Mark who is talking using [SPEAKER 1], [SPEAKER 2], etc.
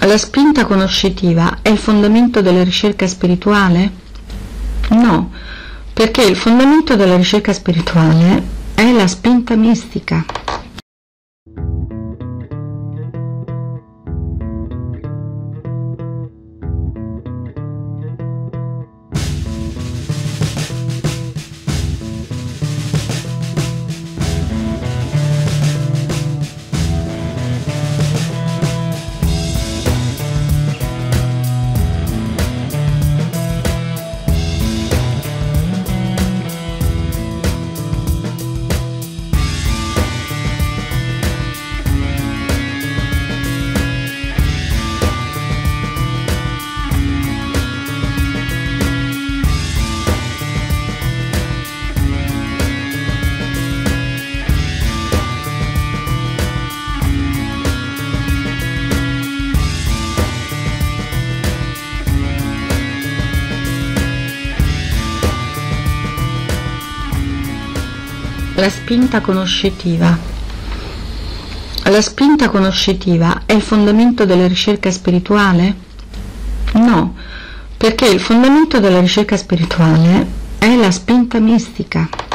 [SPEAKER 1] La spinta conoscitiva è il fondamento della ricerca spirituale? No, perché il fondamento della ricerca spirituale è la spinta mistica. La spinta conoscitiva. La spinta conoscitiva è il fondamento della ricerca spirituale? No, perché il fondamento della ricerca spirituale è la spinta mistica.